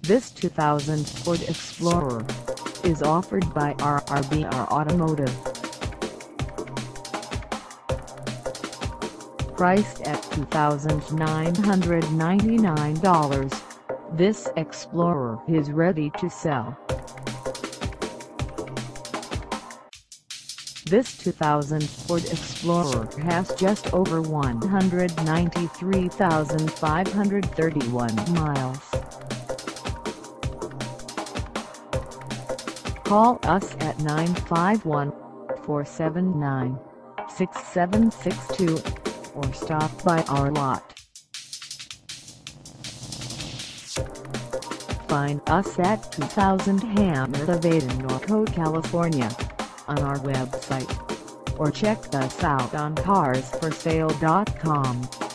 This 2000 Ford Explorer is offered by RRBR Automotive. Priced at $2,999, this Explorer is ready to sell. This 2000 Ford Explorer has just over 193,531 miles. Call us at 951-479-6762 or stop by our lot. Find us at 2000 Hamner Ave in NORCO, California, on our website, or check us out on carsforsale.com.